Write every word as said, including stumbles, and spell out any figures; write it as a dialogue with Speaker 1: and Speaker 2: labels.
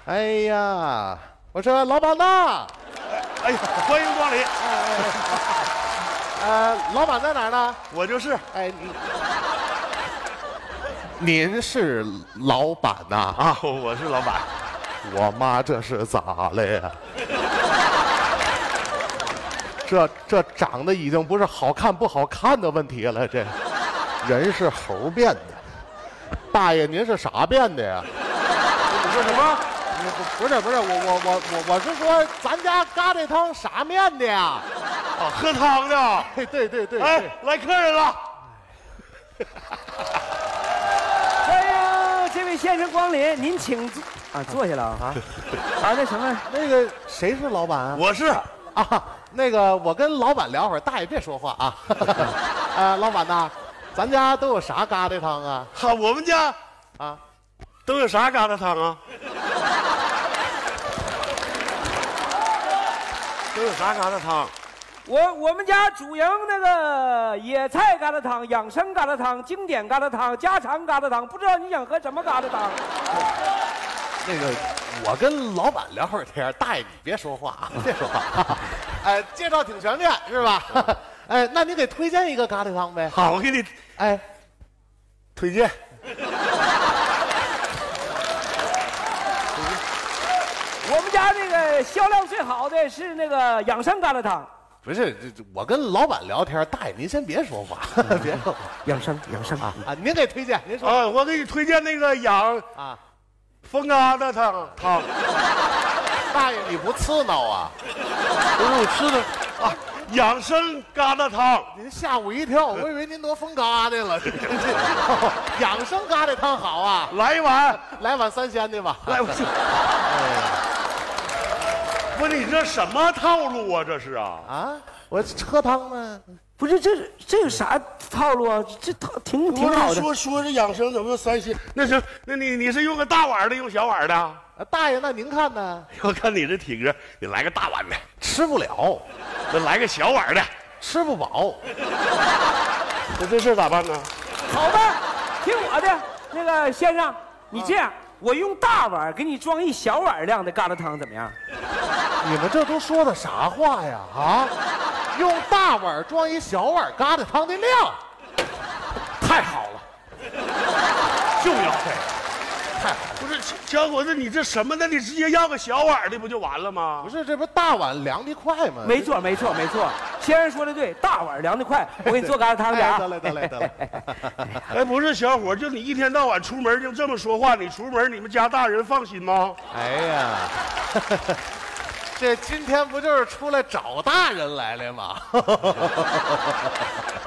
Speaker 1: 哎呀，我说老板呐，
Speaker 2: 哎呀，欢迎光临。
Speaker 1: 呃，老板在哪儿呢？
Speaker 2: 我就是。
Speaker 1: 哎，您是老板呐？
Speaker 2: 啊，我是老板。
Speaker 1: 我妈这是咋了呀？这这长得已经不是好看不好看的问题了，这人是猴变的。大爷，您是啥变的呀？
Speaker 2: 你说什么？
Speaker 1: 不是不是，我我我我我是说，咱家疙瘩汤啥面的呀？
Speaker 2: 啊，喝汤的。
Speaker 1: 对对对对。
Speaker 2: 哎，来客人了。
Speaker 3: 欢迎这位先生光临，您请坐啊，坐下了啊。啊，那什么，
Speaker 1: 那个谁是老板啊？
Speaker 2: 我是。
Speaker 1: 啊，那个我跟老板聊会儿，大爷别说话啊。呃，老板呐，咱家都有啥疙瘩汤啊？
Speaker 2: 哈，我们家
Speaker 1: 啊，
Speaker 2: 都有啥疙瘩汤啊？都有啥疙瘩汤？
Speaker 3: 我我们家主营那个野菜疙瘩汤、养生疙瘩汤、经典疙瘩汤、家常疙瘩汤，不知道你想喝什么疙瘩汤？
Speaker 1: 那个，我跟老板聊会儿天，大爷你别说话啊，别说话。哎，介绍挺全面是吧？哎，那你给推荐一个疙瘩汤呗？
Speaker 2: 好，我给你
Speaker 1: 哎
Speaker 2: 推荐。
Speaker 3: 我们家那个销量最好的是那个养生疙瘩汤。
Speaker 1: 不是，这这我跟老板聊天，大爷您先别说话，别说话。
Speaker 3: 养生养生
Speaker 1: 啊啊，您给推荐，您说
Speaker 2: 啊，我给你推荐那个养
Speaker 1: 啊，
Speaker 2: 风疙瘩汤汤。
Speaker 1: 大爷你不刺挠啊？
Speaker 2: 不是我吃的啊，养生疙瘩汤。
Speaker 1: 您吓我一跳，我以为您得风疙瘩了。养生疙瘩汤好啊，
Speaker 2: 来一碗，
Speaker 1: 来碗三鲜的吧。
Speaker 2: 来，我去。不是你这什么套路啊？这是啊
Speaker 1: 啊！我喝汤呢。
Speaker 3: 不是这这有啥套路啊？这套挺挺好的。
Speaker 2: 说说是养生，怎么又三鲜？那是那你你是用个大碗的，用小碗的？啊，
Speaker 1: 大爷，那您看呢？
Speaker 2: 我看你这体格，你来个大碗的，
Speaker 1: 吃不了。
Speaker 2: 那来个小碗的，
Speaker 1: 吃不饱。
Speaker 2: 那这事咋办呢？
Speaker 3: 好吧，听我的，那个先生，你这样。啊，我用大碗给你装一小碗量的疙瘩汤，怎么样？
Speaker 1: 你们这都说的啥话呀？啊，用大碗装一小碗疙瘩汤的量，太好了，就要这个，太好了。
Speaker 2: 不是小伙子，你这什么的？你直接要个小碗的不就完了吗？
Speaker 1: 不是，这不大碗凉的快吗？
Speaker 3: 没错，没错，没错。先生说的对，大碗凉的快。我给你做疙瘩汤去啊！
Speaker 1: 得嘞，得嘞，得嘞。
Speaker 2: 哎，不是小伙，就你一天到晚出门就这么说话，你出门你们家大人放心吗？
Speaker 1: 哎呀，这今天不就是出来找大人来了吗？